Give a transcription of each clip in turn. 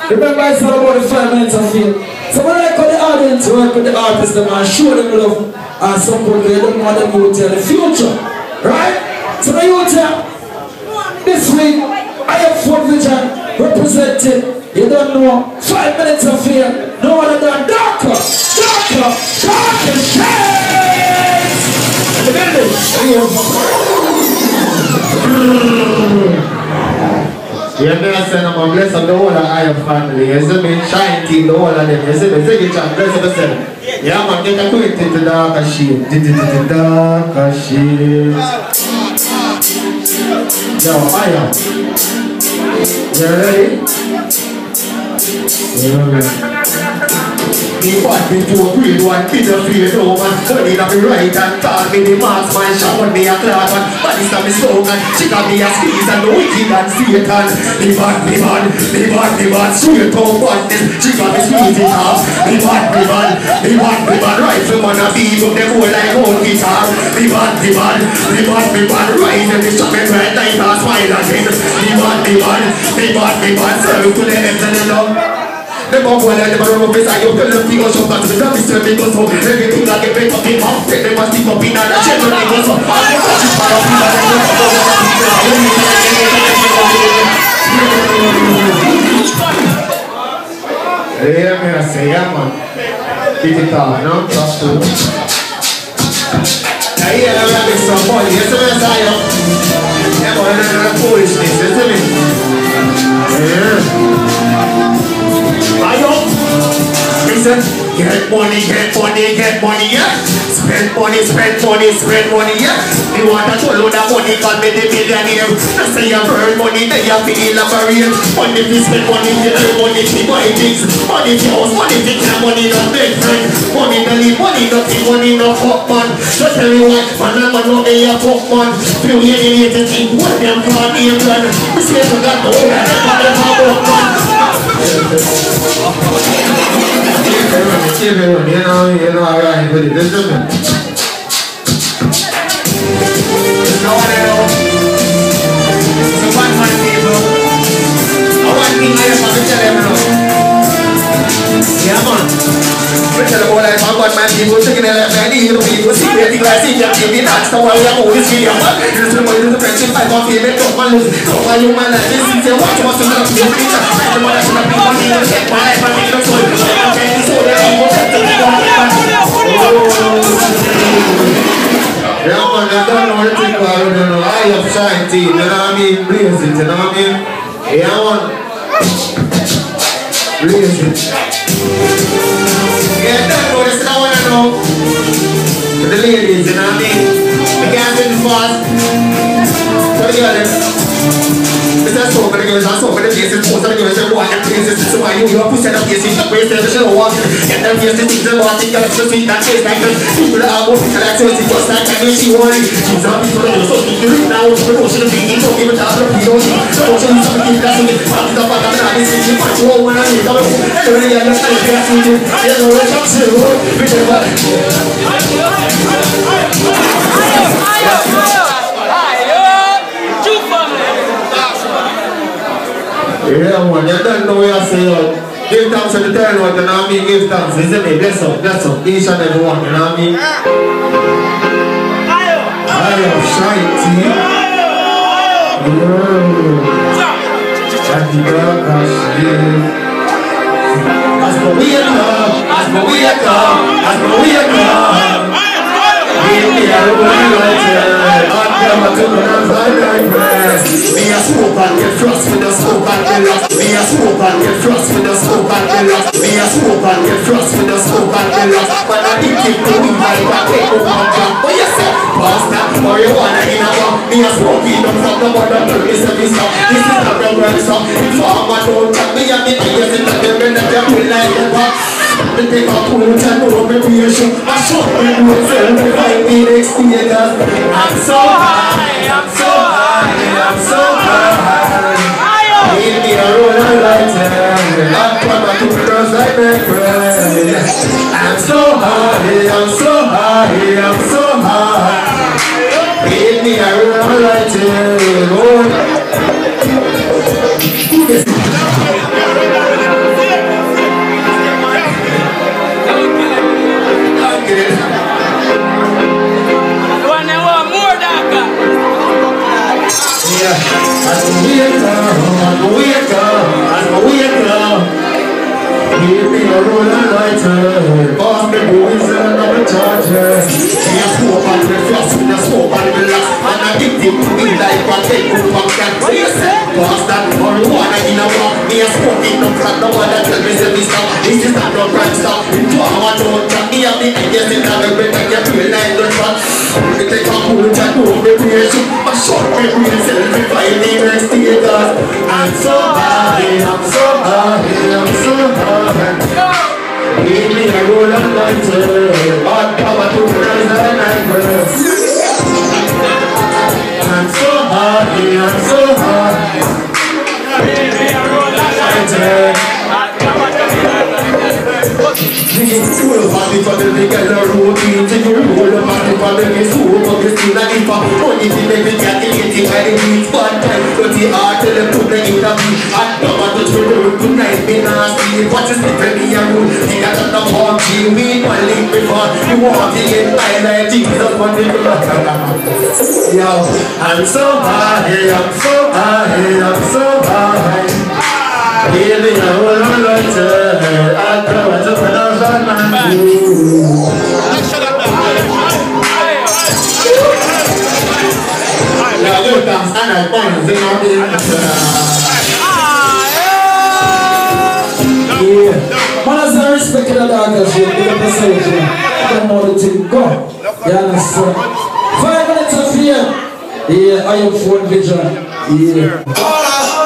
Remember I said about the 5 minutes of fame. So when I call the audience, work with the artists, them and show them love and support they don't want them youth in the future. Right? So the youth here, this week, I have Fort Vision represented. You don't know, 5 minutes of fame, no other than darker shades! In the building, you understand? I'm blessed of the whole of Iron family. You see me? Shine team, the whole of them. You see me? Take it and bless yourself. Yeah, man, get acquainted to darker shades. Darker shades. Yo, Iron. You ready? Me want me to agree, one kid of fear, no man. Money not me right and talk me the marksman. Shower me a class man. Body stop me slogan. She got me a squeeze and the wicked and Satan. Me bad, straight out badness. She got me squeeze it off. Me bad, rifleman a beat up them whole like old guitar. Me bad, rise and me shot me right like a smile again. Me bad, serve to the ends and the love. Them all go like them a rub face. I hope the left figure shop back to the left is turning goes home. Everything that get better in half. Take them a stick up in and a chain when they goes up. Yeah, me I say, yeah man. Keep it up, no? Trust you. Yeah, I'm having some money. Yes, I'm saying. Yeah, but I'm not foolishness, you see me? Yeah. Listen, get money, yeah. Spend money, yeah. You want to show load of money, call me the millionaire. Not say you earn money, then you feel elaborate. Money to spend money, you earn money to buy things. Money to house, money to care, money not big friend. Money to live, money nothing, money no fuck man. Just tell me what, man no be a fuck man. Few years to think what them call me a plan. We say to God, no, I'm fuck man. You know, alright, but it doesn't. No one else. So one man people. I want thing I have to tell them now. Yeah man. We tell them all like I got my people taking their life and you know people see where the glass is and the dance the world I'm always here man. You know the friendship I got favorite top man lose. So why you man like this is your watch must not be a picture. The mother should have been money to take my life and make it so. Yeah man, I don't know what you call it, you know, I have shine team, you know what I mean, blaze it, you know what I mean? Yeah man, blaze it. Yeah, don't know, this is what I want to know. The ladies, you know what I mean? I can't do it fast. So the girls, it's a soap, but the girls are soap, but the faces, most of the girls are walking places, so why you have to set up faces, the waist, they should walk, get them faces, things are walking, girls, the sweet, that face, like this, people are walking, like so, it's just like that, she wanted, she's on people, they're so big, you now, it's the motion of being, don't give a job, you don't need, the motion is something that's in it, I'm the fuck, I'm not, it's in my soul, when I need, I'm everybody, I'm not, I'm not, you know, it's up to you, which is what, yeah, man, you don't know what you say. Give thanks to the turn out, you know what I mean? Give thanks, isn't it? Bless up, each and every one, you know what I mean? I am shiny. As for we come, give me a roll, me a smoke and get frost with the smoke and the lock. Me a smoke and get frost with the smoke and the lock. Me a smoke and get frost with the smoke and the lock. But I did keep the weed like a take over my job. What you say? Pasta, marijuana in a bag. Me a smoke weed up from the bottom to this and this up. This is the real world stuff. Informer don't talk me and me ears in the devil that they feel like the box. They take a pull and no recreation. I shot me with self if I need experience. I'm so high, I'm so high, I'm so high. Give me a roll and light and I'm gonna do girls like that cry. I'm so high, I'm so high, I'm so high. Give me a roll and light and roll. Give me a roller lighter, pass me boys and I'm a charger. Me a smoke and me frost, me a smoke and relax. And addicted to me like a take to function. What you say? Pass that marijuana in a walk. Me a smoke it, no crack, no one that tell me say me stop. This is not no crime stop. Into a one don't chat. Me a big ideas in a very big idea. Feel like the trap. Me take a cool chat to me creation. A short me real selfie fighting next to you guys. I'm so high, I'm so high, I'm so high. Give me a roll of lighter, hot power to rise and anchors. I'm so happy, I'm so happy. Give me a roll of lighter, hot power to rise and anchors. Roll party for the big girl routine. Take a roll of party for the big soup of the skin and if only to make it get eating by the beats. Bad time, dirty heart, tell them to bring it up. Hot power to the road tonight, me nasty. What is the me a rule? Think I got the home G, we one link before. You want to get my life, Jesus want to do it. Yo, I'm so high, I'm so high, I'm so high. Give me a whole lighter, I'll go to pronounce on my view. Now go down, stand at one, they know yeah. Man, as I respect the darkest shit, you represent it. I don't know the thing go. You understand? 5 minutes of fear. Yeah, I am phone vision. Yeah.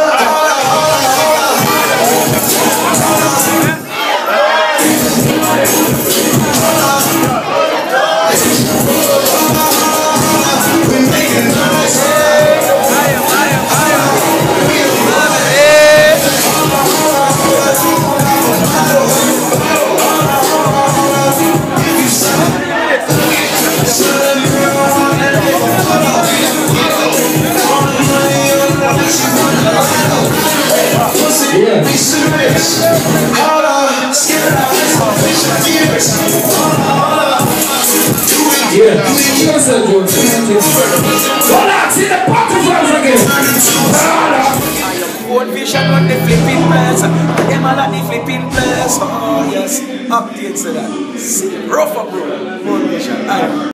Yeah, yes, I do. Go back, see the party flags again. I am One Vision on the flipping place. Them all on the flipping place. Oh yes, updates to that. See, rougher bro. One Vision.